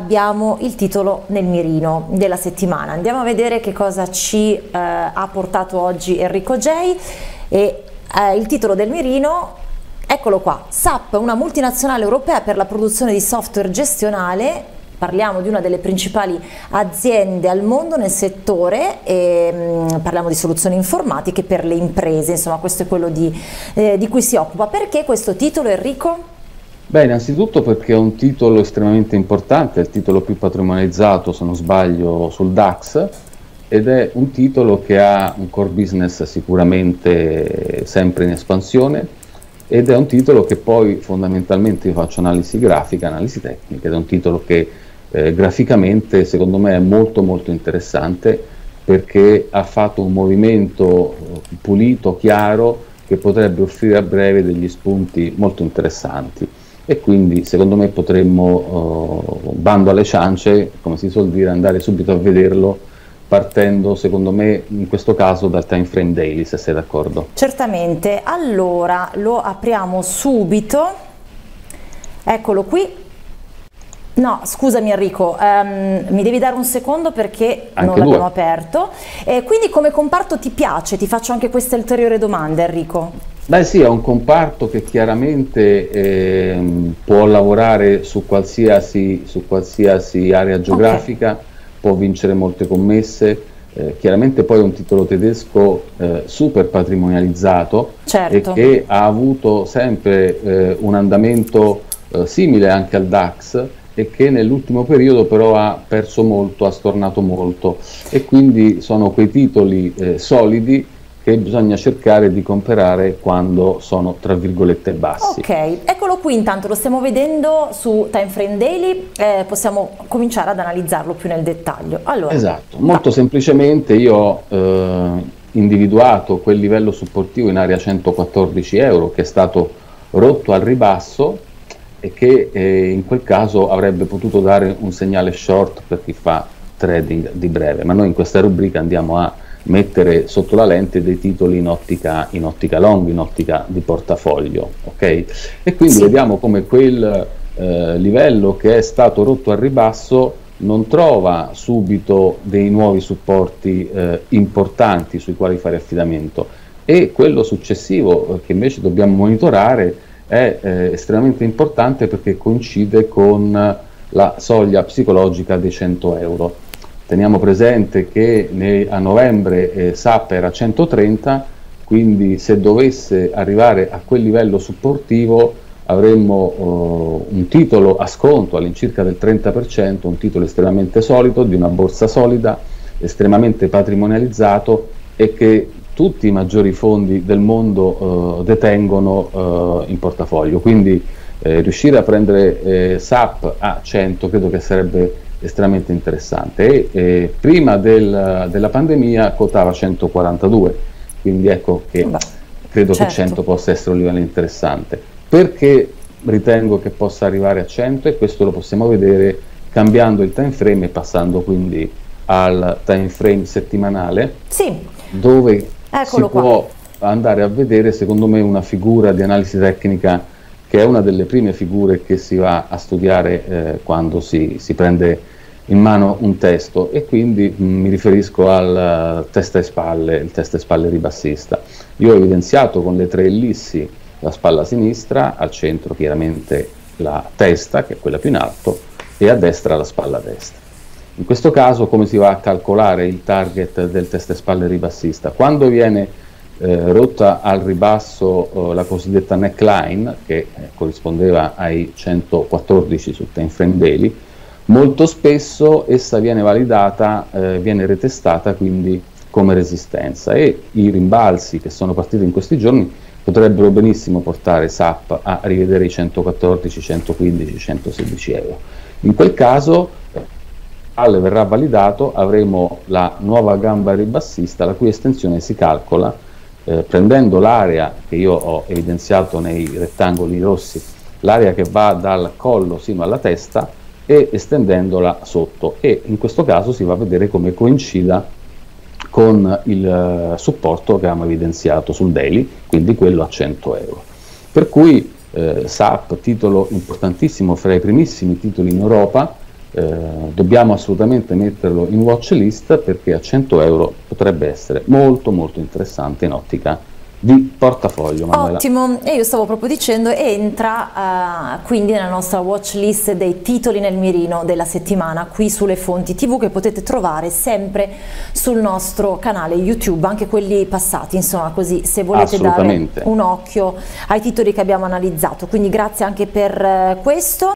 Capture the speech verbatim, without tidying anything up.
abbiamo il titolo nel mirino della settimana. Andiamo a vedere che cosa ci eh, ha portato oggi Enrico J. E eh, il titolo del mirino, eccolo qua: S A P, una multinazionale europea per la produzione di software gestionale. Parliamo di una delle principali aziende al mondo nel settore e mh, parliamo di soluzioni informatiche per le imprese, insomma questo è quello di, eh, di cui si occupa. Perché questo titolo, Enrico? Beh, innanzitutto perché è un titolo estremamente importante, è il titolo più patrimonializzato, se non sbaglio, sul DAX, ed è un titolo che ha un core business sicuramente sempre in espansione, ed è un titolo che poi fondamentalmente io faccio analisi grafica, analisi tecnica, ed è un titolo che eh, graficamente secondo me è molto molto interessante, perché ha fatto un movimento pulito, chiaro, che potrebbe offrire a breve degli spunti molto interessanti, e quindi secondo me potremmo, uh, bando alle ciance, come si suol dire, andare subito a vederlo, partendo secondo me in questo caso dal time frame daily, se sei d'accordo. Certamente, allora lo apriamo subito, eccolo qui. No, scusami Enrico, um, mi devi dare un secondo perché Anche non l'abbiamo due. aperto. E quindi come comparto ti piace? Ti faccio anche questa ulteriore domanda, Enrico. Beh sì, è un comparto che chiaramente ehm, può lavorare su qualsiasi, su qualsiasi area geografica, okay. Può vincere molte commesse, eh, chiaramente poi è un titolo tedesco eh, super patrimonializzato, certo. E che ha avuto sempre eh, un andamento eh, simile anche al DAX, e che nell'ultimo periodo però ha perso molto, ha stornato molto, e quindi sono quei titoli eh, solidi che bisogna cercare di comprare quando sono tra virgolette bassi. Ok, eccolo qui, intanto lo stiamo vedendo su Time Frame Daily, eh, possiamo cominciare ad analizzarlo più nel dettaglio. Allora, esatto, molto va. semplicemente io ho eh, individuato quel livello supportivo in area centoquattordici euro che è stato rotto al ribasso, e che eh, in quel caso avrebbe potuto dare un segnale short per chi fa trading di breve, ma noi in questa rubrica andiamo a mettere sotto la lente dei titoli in ottica, in ottica long, in ottica di portafoglio, ok? E quindi sì, vediamo come quel eh, livello che è stato rotto al ribasso non trova subito dei nuovi supporti eh, importanti sui quali fare affidamento, e quello successivo eh, che invece dobbiamo monitorare è eh, estremamente importante, perché coincide con la soglia psicologica dei cento euro. Teniamo presente che ne, a novembre eh, S A P era centotrenta, quindi se dovesse arrivare a quel livello supportivo avremmo eh, un titolo a sconto all'incirca del trenta per cento, un titolo estremamente solido, di una borsa solida, estremamente patrimonializzato, e che tutti i maggiori fondi del mondo eh, detengono eh, in portafoglio. Quindi eh, riuscire a prendere eh, S A P a cento credo che sarebbe estremamente interessante, e eh, prima del, della pandemia quotava centoquarantadue, quindi ecco che Beh, credo certo. che cento possa essere un livello interessante. Perché ritengo che possa arrivare a cento? E questo lo possiamo vedere cambiando il time frame e passando quindi al time frame settimanale, sì. dove Eccolo si qua. può andare a vedere secondo me una figura di analisi tecnica che è una delle prime figure che si va a studiare eh, quando si, si prende in mano un testo, e quindi mh, mi riferisco al uh, testa e spalle, il testa e spalle ribassista. Io ho evidenziato con le tre ellissi la spalla sinistra, al centro chiaramente la testa, che è quella più in alto, e a destra la spalla destra. In questo caso come si va a calcolare il target del testa e spalle ribassista? Quando viene Eh, rotta al ribasso eh, la cosiddetta neckline, che eh, corrispondeva ai centoquattordici sul time frame daily, molto spesso essa viene validata, eh, viene retestata quindi come resistenza, e i rimbalzi che sono partiti in questi giorni potrebbero benissimo portare S A P a rivedere i centoquattordici, centoquindici, centosedici euro. In quel caso alle verrà validato, avremo la nuova gamba ribassista, la cui estensione si calcola Eh, prendendo l'area che io ho evidenziato nei rettangoli rossi, l'area che va dal collo sino alla testa, e estendendola sotto, e in questo caso si va a vedere come coincida con il uh, supporto che abbiamo evidenziato sul daily, quindi quello a cento euro. Per cui eh, S A P, titolo importantissimo fra i primissimi titoli in Europa, eh, dobbiamo assolutamente metterlo in watch list, perché a cento euro potrebbe essere molto molto interessante in ottica di portafoglio. Manuela. Ottimo, e io stavo proprio dicendo, entra uh, quindi nella nostra watch list dei titoli nel mirino della settimana qui sulle fonti tivù, che potete trovare sempre sul nostro canale YouTube, anche quelli passati, insomma, così se volete dare un occhio ai titoli che abbiamo analizzato. Quindi grazie anche per uh, questo.